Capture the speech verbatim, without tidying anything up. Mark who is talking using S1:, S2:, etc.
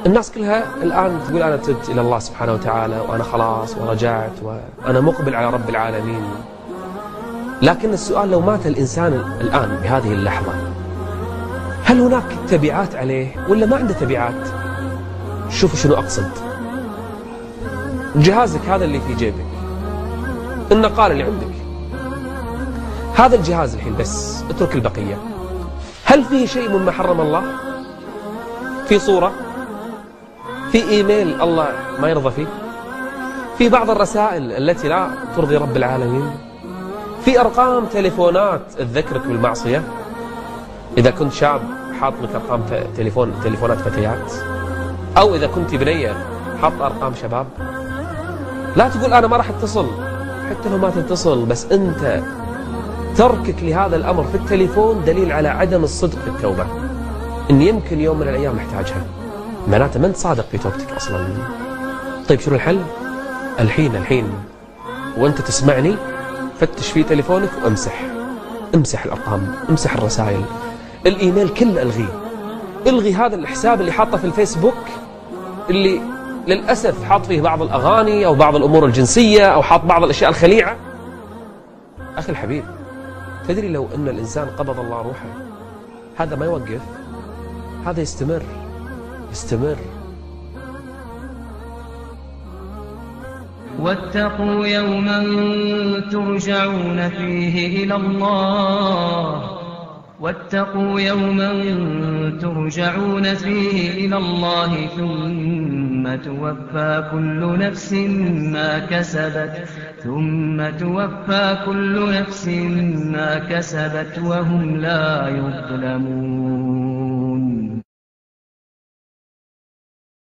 S1: الناس كلها الآن تقول أنا تبت إلى الله سبحانه وتعالى وأنا خلاص ورجعت وأنا مقبل على رب العالمين. لكن السؤال، لو مات الإنسان الآن بهذه اللحظة، هل هناك تبعات عليه ولا ما عنده تبعات؟ شوفوا شنو أقصد. جهازك هذا اللي في جيبك، النقال اللي عندك، هذا الجهاز الحين بس، اترك البقية. هل فيه شيء مما حرم الله؟ في صورة؟ في إيميل الله ما يرضى فيه؟ في بعض الرسائل التي لا ترضي رب العالمين؟ في أرقام تليفونات تذكرك بالمعصية؟ إذا كنت شاب حاط لك أرقام تليفون تليفونات فتيات، أو إذا كنت بنية حاط أرقام شباب. لا تقول أنا ما راح اتصل، حتى لو ما تتصل، بس أنت تركك لهذا الأمر في التليفون دليل على عدم الصدق في التوبة، إن يمكن يوم من الأيام محتاجها، معناته ما أنت صادق في توبتك أصلا. طيب شنو الحل؟ الحين الحين وأنت تسمعني فتش في تليفونك وامسح، امسح الأرقام، امسح الرسائل، الإيميل كله ألغيه. الغي هذا الحساب اللي حاطه في الفيسبوك اللي للأسف حاط فيه بعض الأغاني أو بعض الأمور الجنسية أو حاط بعض الأشياء الخليعة. أخي الحبيب، تدري لو أن الإنسان قبض الله روحه هذا ما يوقف، هذا يستمر يستمر.
S2: واتقوا يوما ترجعون فيه إلى الله واتقوا يوما ترجعون فيه إلى الله ثم توفى كل نفس ما كسبت ثم توفى كل نفس ما كسبت وهم لا يظلمون.